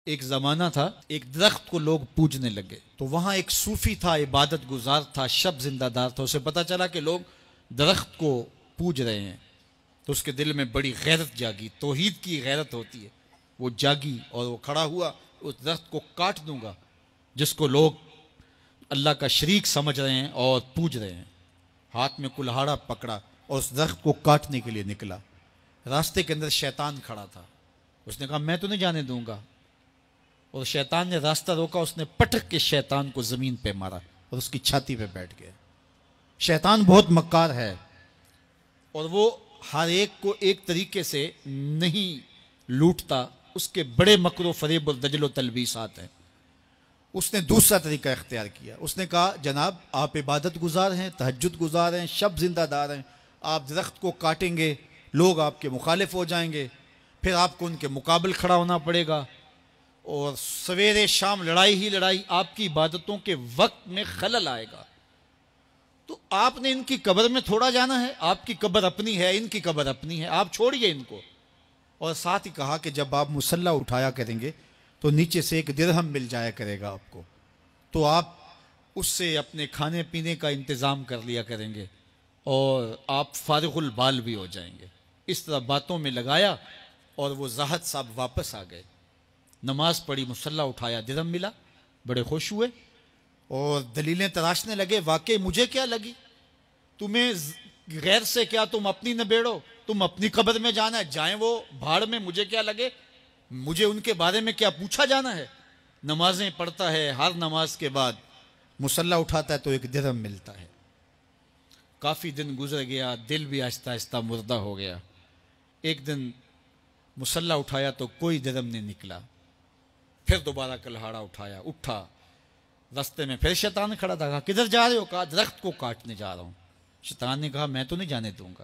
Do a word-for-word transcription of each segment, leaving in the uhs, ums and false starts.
एक ज़माना था, एक दरख्त को लोग पूजने लगे। तो वहाँ एक सूफी था, इबादत गुजार था, शब जिंदादार था। उसे पता चला कि लोग दरख्त को पूज रहे हैं, तो उसके दिल में बड़ी गैरत जागी, तौहीद की गैरत होती है। वो जागी और वो खड़ा हुआ, उस दरख्त को काट दूंगा जिसको लोग अल्लाह का शरीक समझ रहे हैं और पूज रहे हैं। हाथ में कुल्हाड़ा पकड़ा और उस दरख्त को काटने के लिए निकला। रास्ते के अंदर शैतान खड़ा था। उसने कहा मैं तो नहीं जाने दूंगा, और शैतान ने रास्ता रोका। उसने पटक के शैतान को जमीन पे मारा और उसकी छाती पे बैठ गया। शैतान बहुत मक्कार है और वो हर एक को एक तरीके से नहीं लूटता, उसके बड़े मकरो फरेब और दजलो तलबीसात हैं। उसने दूसरा तरीका इख्तियार किया। उसने कहा जनाब आप इबादत गुजार हैं, तहज्जुद गुजार हैं, शब जिंदादार हैं, आप दरख्त को काटेंगे, लोग आपके मुखालिफ हो जाएंगे, फिर आपको उनके मुकाबले खड़ा होना पड़ेगा और सवेरे शाम लड़ाई ही लड़ाई, आपकी इबादतों के वक्त में खलल आएगा। तो आपने इनकी कब्र में थोड़ा जाना है, आपकी कब्र अपनी है, इनकी कब्र अपनी है, आप छोड़िए इनको। और साथ ही कहा कि जब आप मुसल्ला उठाया करेंगे तो नीचे से एक दिरहम मिल जाया करेगा आपको, तो आप उससे अपने खाने पीने का इंतज़ाम कर लिया करेंगे और आप फारिगुल बाल भी हो जाएंगे। इस तरह बातों में लगाया और वो ज़ाहद साहब वापस आ गए। नमाज पढ़ी, मुसल्ला उठाया, दिरहम मिला, बड़े खुश हुए और दलीलें तराशने लगे। वाकई मुझे क्या लगी, तुम्हें गैर से क्या, तुम अपनी नबेड़ो, तुम अपनी कब्र में जाना है, जाएं वो भाड़ में, मुझे क्या लगे, मुझे उनके बारे में क्या पूछा जाना है। नमाजें पढ़ता है, हर नमाज के बाद मुसल्ला उठाता है तो एक दिरहम मिलता है। काफ़ी दिन गुजर गया, दिल भी आहिस्ता आहिस्ता मुर्दा हो गया। एक दिन मुसल्ला उठाया तो कोई दिरहम नहीं निकला। फिर दोबारा कुल्हाड़ा उठाया, उठा, रास्ते में फिर शैतान खड़ा था। कहा किधर जा रहे हो? कहा दरख्त को काटने जा रहा हूं। शैतान ने कहा मैं तो नहीं जाने दूंगा।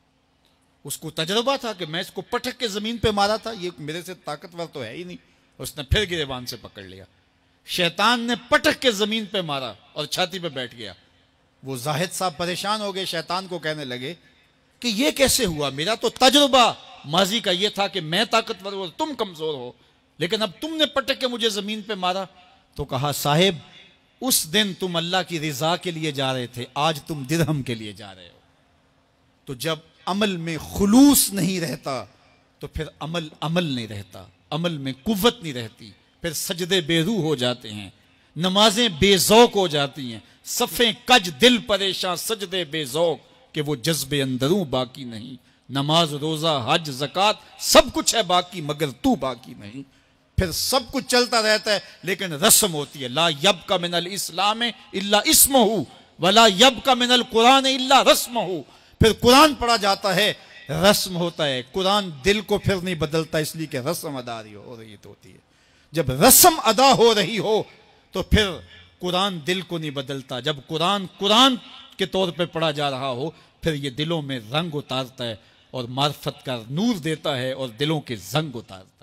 उसको तजुर्बा था कि मैं इसको पटक के जमीन पे मारा था, ये मेरे से ताकतवर तो है ही नहीं। उसने फिर गिरेबान से पकड़ लिया। शैतान ने पटक के जमीन पे मारा और छाती पे बैठ गया। वो जाहिद साहब परेशान हो गए, शैतान को कहने लगे कि ये कैसे हुआ, मेरा तो तजुर्बा माजी का ये था कि मैं ताकतवर हो, तुम कमजोर हो, लेकिन अब तुमने पटक के मुझे जमीन पे मारा। तो कहा साहिब उस दिन तुम अल्लाह की रिजा के लिए जा रहे थे, आज तुम दिरहम के लिए जा रहे हो। तो जब अमल में खुलूस नहीं रहता तो फिर अमल अमल नहीं रहता, अमल में कुव्वत नहीं रहती, फिर सजदे बेरूह हो जाते हैं, नमाजें बेजौक हो जाती हैं, सफ़े कज दिल परेशान, सजदे बेजौक कि वो जज्बे अंदरूं बाकी नहीं। नमाज रोज़ा हज ज़कात सब कुछ है बाकी, मगर तू बाकी नहीं। फिर सब कुछ चलता रहता है लेकिन रस्म होती है। ला यब का मिनल इस्लाम इल्ला इस्महु वला यब का मिनल कुरान इल्ला रस्महु। फिर कुरान पढ़ा जाता है, रस्म होता है, कुरान दिल को फिर नहीं बदलता, इसलिए कि रस्म अदा हो रही तो होती है। जब रस्म अदा हो रही हो तो फिर कुरान दिल को नहीं बदलता। जब कुरान कुरान के तौर पे पढ़ा जा रहा हो फिर ये दिलों में रंग उतारता है और मार्फत का नूर देता है और दिलों के जंग उतारता है।